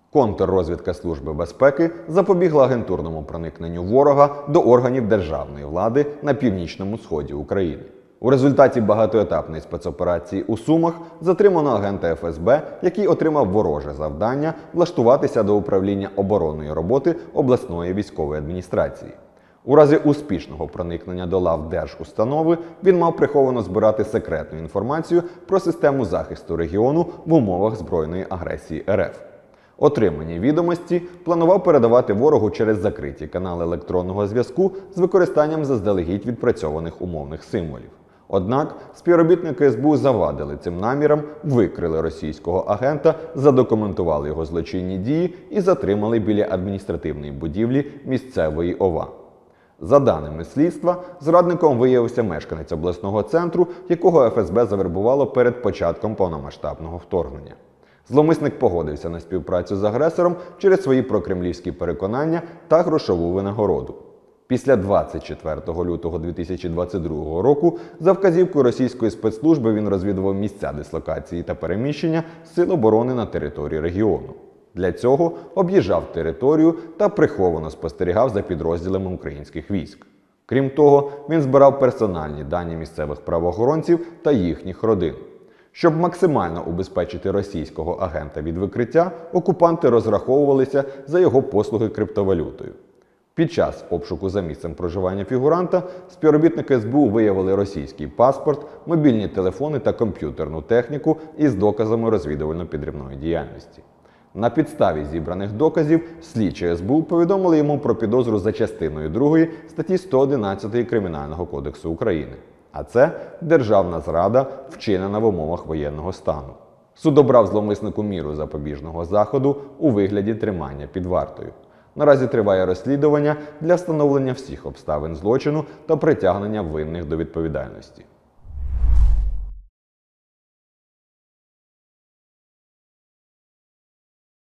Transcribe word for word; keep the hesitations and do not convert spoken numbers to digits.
Контррозвідка Служби безпеки запобігла агентурному проникненню ворога до органів державної влади на північному сході України. У результаті багатоетапної спецоперації у Сумах затримано агента еф ес бе, який отримав вороже завдання влаштуватися до управління оборонної роботи обласної військової адміністрації. У разі успішного проникнення до лав держустанови він мав приховано збирати секретну інформацію про систему захисту регіону в умовах збройної агресії ер еф. Отримані відомості планував передавати ворогу через закриті канали електронного зв'язку з використанням заздалегідь відпрацьованих умовних символів. Однак співробітники ес бе у завадили цим намірам, викрили російського агента, задокументували його злочинні дії і затримали біля адміністративної будівлі місцевої ОВА. За даними слідства, зрадником виявився мешканець обласного центру, якого еф ес бе завербувало перед початком повномасштабного вторгнення. Зловмисник погодився на співпрацю з агресором через свої прокремлівські переконання та грошову винагороду. Після двадцять четвертого лютого дві тисячі двадцять другого року за вказівкою російської спецслужби він розвідував місця дислокації та переміщення сил оборони на території регіону. Для цього об'їжджав територію та приховано спостерігав за підрозділами українських військ. Крім того, він збирав персональні дані місцевих правоохоронців та їхніх родин. Щоб максимально убезпечити російського агента від викриття, окупанти розраховувалися за його послуги криптовалютою. Під час обшуку за місцем проживання фігуранта співробітники ес бе у виявили російський паспорт, мобільні телефони та комп'ютерну техніку із доказами розвідувально-підривної діяльності. На підставі зібраних доказів слідчі ес бе у повідомили йому про підозру за частиною другої статті сто одинадцять Кримінального кодексу України. А це державна зрада, вчинена в умовах воєнного стану. Суд обрав зловмиснику міру запобіжного заходу у вигляді тримання під вартою. Наразі триває розслідування для встановлення всіх обставин злочину та притягнення винних до відповідальності.